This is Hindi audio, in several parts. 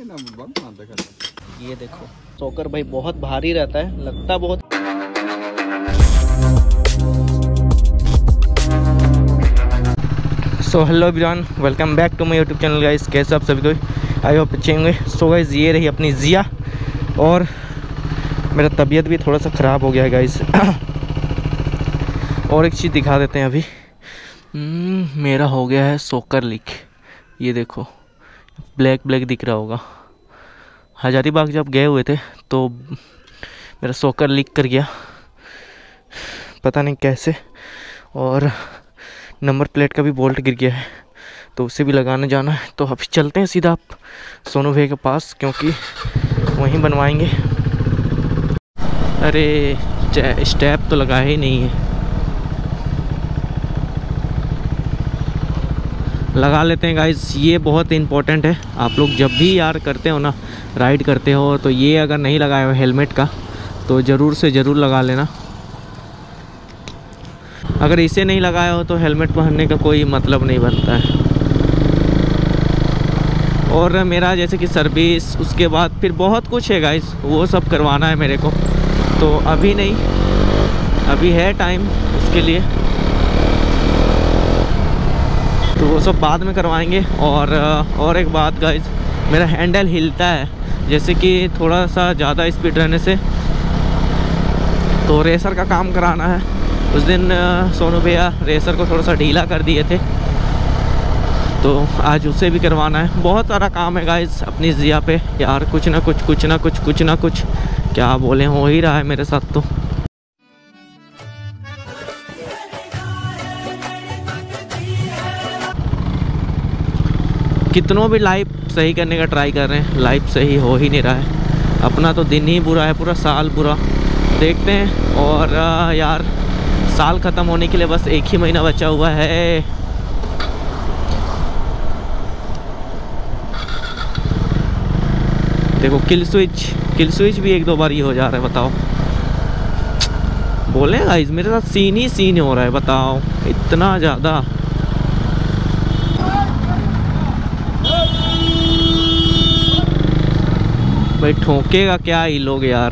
ये देखो सोकर भाई बहुत भारी रहता है, लगता बहुत। So hello everyone, welcome back to my YouTube channel guys. कैसे आप सभी को, आई होप अच्छे होंगे। सो गाइस ये रही अपनी जिया, और मेरा तबीयत भी थोड़ा सा ख़राब हो गया है गाइस। और एक चीज़ दिखा देते हैं अभी। मेरा हो गया है सोकर लीक। ये देखो ब्लैक ब्लैक दिख रहा होगा। हजारीबाग जब गए हुए थे तो मेरा सोकर लीक कर गया, पता नहीं कैसे। और नंबर प्लेट का भी बोल्ट गिर गया है, तो उसे भी लगाने जाना है। तो अभी चलते हैं सीधा आप सोनू भैया के पास, क्योंकि वहीं बनवाएंगे। अरे स्टेप तो लगाया ही नहीं है, लगा लेते हैं गाइस। ये बहुत इंपॉर्टेंट है। आप लोग जब भी यार करते हो ना, राइड करते हो, तो ये अगर नहीं लगाए हो हेलमेट का, तो ज़रूर से ज़रूर लगा लेना। अगर इसे नहीं लगाया हो तो हेलमेट पहनने का कोई मतलब नहीं बनता है। और मेरा जैसे कि सर्विस, उसके बाद फिर बहुत कुछ है गाइस, वो सब करवाना है मेरे को। तो अभी नहीं, अभी है टाइम उसके लिए, तो वो सब बाद में करवाएंगे। और एक बात गाइस, मेरा हैंडल हिलता है, जैसे कि थोड़ा सा ज़्यादा स्पीड रहने से। तो रेसर का काम कराना है। उस दिन सोनू भैया रेसर को थोड़ा सा ढीला कर दिए थे, तो आज उसे भी करवाना है। बहुत सारा काम है गाइस अपनी जिया पे यार, कुछ ना कुछ क्या बोले, हो ही रहा है मेरे साथ। तो कितनों भी लाइफ सही करने का ट्राई कर रहे हैं, लाइफ सही हो ही नहीं रहा है। अपना तो दिन ही बुरा है, पूरा साल बुरा। देखते हैं। और यार साल ख़त्म होने के लिए बस एक ही महीना बचा हुआ है। देखो किल स्विच भी एक दो बार ही हो जा रहा है, बताओ। बोले गाइस मेरे साथ सीन ही सीन हो रहा है, बताओ इतना ज़्यादा। भाई ठोकेगा क्या ये लोग यार।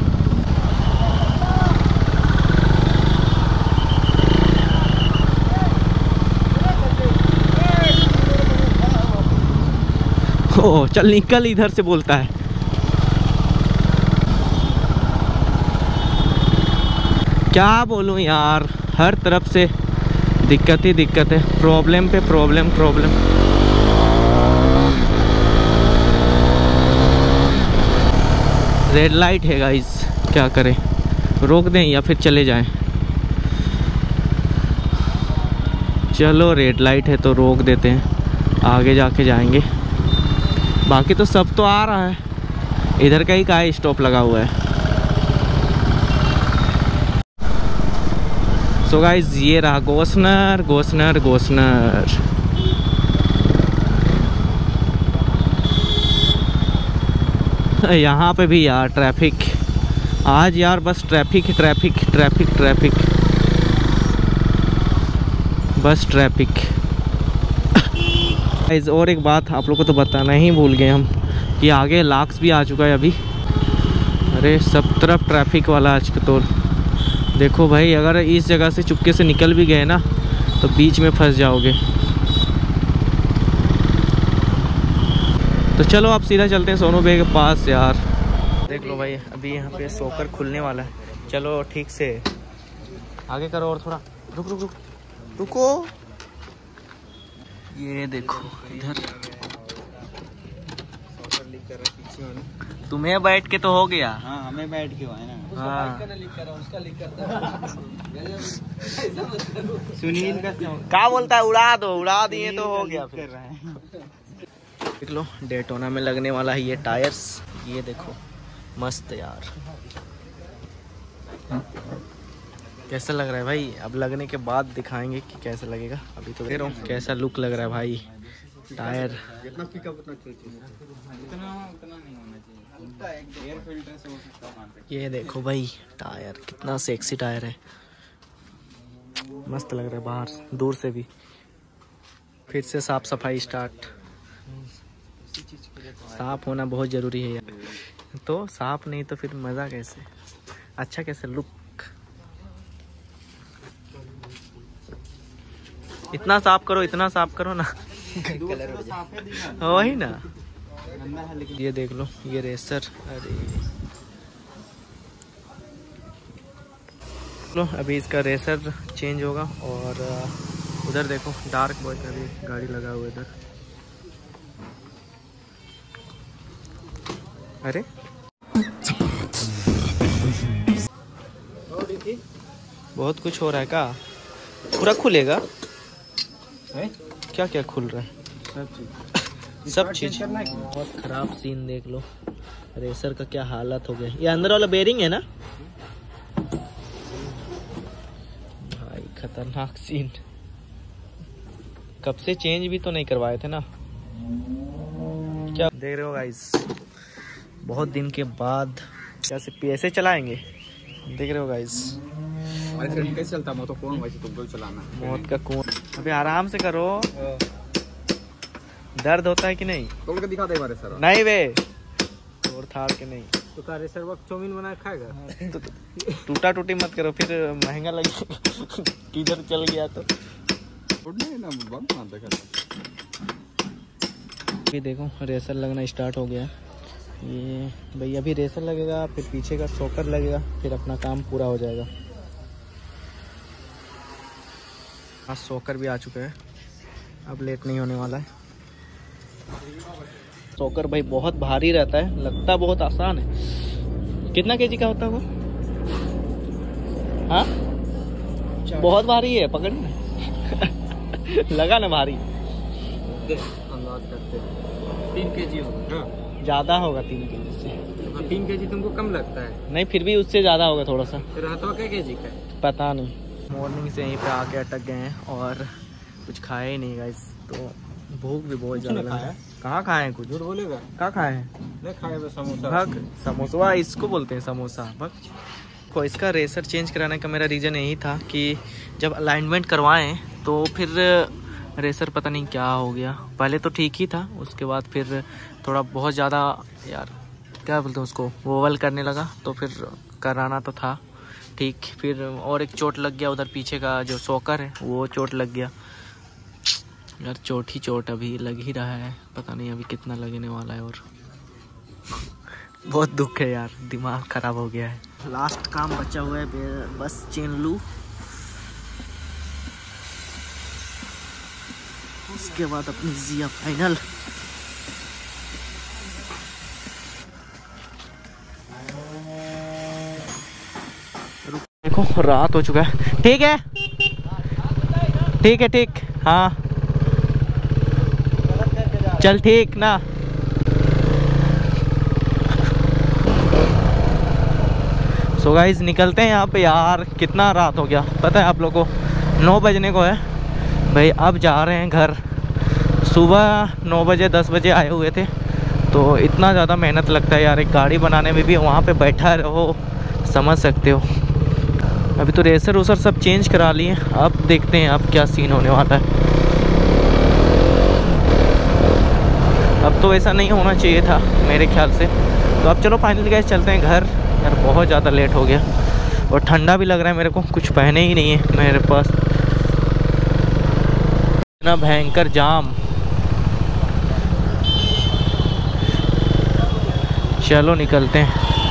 ओ चल निकल, इधर से बोलता है। क्या बोलूं यार, हर तरफ से दिक्कत ही दिक्कत है, प्रॉब्लम पे प्रॉब्लम। रेड लाइट है गाइस, क्या करें, रोक दें या फिर चले जाएं। चलो रेड लाइट है तो रोक देते हैं, आगे जाके जाएंगे। बाकी तो सब तो आ रहा है, इधर का ही का स्टॉप लगा हुआ है। सो गाइस ये रहा गोसनर। यहाँ पे भी यार ट्रैफिक, आज यार बस ट्रैफिक बस ट्रैफिक। और एक बात आप लोग को तो बताना ही भूल गए हम, कि आगे लाक्स भी आ चुका है अभी। अरे सब तरफ ट्रैफिक वाला आज तो। देखो भाई, अगर इस जगह से चुपके से निकल भी गए ना, तो बीच में फंस जाओगे। तो चलो आप सीधा चलते हैं सोनू भैया के पास यार। देख लो भाई, अभी यहाँ पे सोकर खुलने वाला है। चलो ठीक से आगे करो, और थोड़ा रुको। ये देखो इधर, तुम्हें बैठ के तो हो गया। हाँ हमें बैठ के हुआ है ना। हाँ। सुनील का क्या बोलता है, उड़ा दिए तो हो गया कर रहा है। देख लो डेटोना में लगने वाला है ये टायर्स। ये देखो मस्त यार, कैसा लग रहा है भाई। अब लगने के बाद दिखाएंगे कि कैसा लगेगा। अभी तो देख रहा हूँ कैसा लुक लग रहा है भाई टायर। जितना पिकअप उतना नहीं होना चाहिए, एयर फिल्टर से हो सकता है। ये देखो भाई टायर, कितना सेक्सी टायर है, मस्त लग रहा है बाहर दूर से भी। फिर से साफ सफाई स्टार्ट। किसी चीज के लिए तो साफ होना बहुत ज़रूरी है यार। तो साफ नहीं तो फिर मज़ा कैसे, अच्छा कैसे लुक। इतना साफ करो, इतना साफ करो ना। वही ना, ये देख लो ये रेसर। अरे लो अभी इसका रेसर चेंज होगा। और उधर देखो डार्क बॉय का भी गाड़ी लगा हुआ इधर। अरे बहुत कुछ हो रहा है का, पूरा खुलेगा है? क्या क्या खुल रहा है? सब चीज। बहुत खराब सीन देख लो, रेसर का क्या हालत हो गया। ये अंदर वाला बेरिंग है ना भाई, खतरनाक सीन। कब से चेंज भी तो नहीं करवाए थे ना। क्या देख रहे हो गाइस, बहुत दिन के बाद कैसे ऐसे चलाएंगे, देख रहे हो गाइस। कैसे चलता मोतो कौन वैसे तुमको चलाना मौत का कौन। अभी आराम से करो, दर्द होता है कि नहीं? तोड़ के दिखा दे बारे सर। नहीं वे तोड़ थाड़ के नहीं। तो का रेसर वक्त चाउमीन बना खाएगा। तो टूटा टूटी मत करो, फिर महंगा लगेगा। किधर चल गया तो ना बंद ना देखा। ये देखो रेसर लगना स्टार्ट हो गया। ये भाई अभी रेसर लगेगा, फिर पीछे का शॉकर लगेगा, फिर अपना काम पूरा हो जाएगा। हाँ शॉकर भी आ चुका है, अब लेट नहीं होने वाला है। शॉकर भाई बहुत भारी रहता है, लगता बहुत आसान है। कितना केजी का होता है वो? हाँ बहुत भारी है, पकड़ में। लगा ना भारी। अंदाज करते 3 kg होगा। ज्यादा होगा 3 केजी से। 3 kg तुमको कम लगता है? नहीं फिर भी उससे ज्यादा होगा थोड़ा सा। फिर हाथों क्या kg का है? पता नहीं। मॉर्निंग से यहीं पे आके अटक गए हैं और कुछ खाए ही नहीं गाइस, तो भूख भी बहुत ज्यादा लग रहा है। कहाँ खाए हैं कुछ? झूठ बोलेगा? कहाँ खाए हैं? नहीं खाए वो समोसा। भग समोसा, इसको बोलते हैं समोसा भग। को इसका रेसर चेंज कराने का मेरा रीज़न यही था कि जब अलाइनमेंट करवाएं तो फिर रेसर पता नहीं क्या हो गया। पहले तो ठीक ही था, उसके बाद फिर थोड़ा बहुत ज़्यादा यार क्या बोलते हैं उसको, वोवल करने लगा, तो फिर कराना तो था ठीक। फिर और एक चोट लग गया उधर, पीछे का जो शॉकर है वो चोट लग गया यार। चोट ही चोट अभी लग ही रहा है, पता नहीं अभी कितना लगने वाला है। और बहुत दुख है यार, दिमाग खराब हो गया है। लास्ट काम बचा हुआ है, बस चेन लूँ, उसके बाद अपनी जिया फाइनल। देखो रात हो चुका है। ठीक है ठीक है ठीक, हाँ चल ठीक ना। सो गाइस निकलते हैं यहाँ पे यार। कितना रात हो गया पता है आप लोगों को? 9 बजने को है भाई। अब जा रहे हैं घर। सुबह 9 बजे 10 बजे आए हुए थे, तो इतना ज़्यादा मेहनत लगता है यार एक गाड़ी बनाने में भी। वहाँ पे बैठा रहो, समझ सकते हो। अभी तो रेसर वेसर सब चेंज करा लिए, अब देखते हैं अब क्या सीन होने वाला है। अब तो ऐसा नहीं होना चाहिए था मेरे ख्याल से। तो अब चलो फाइनली गाइस चलते हैं घर यार, बहुत ज़्यादा लेट हो गया और ठंडा भी लग रहा है मेरे को। कुछ पहने ही नहीं है मेरे पास, इतना भयंकर जाम। चलो निकलते हैं।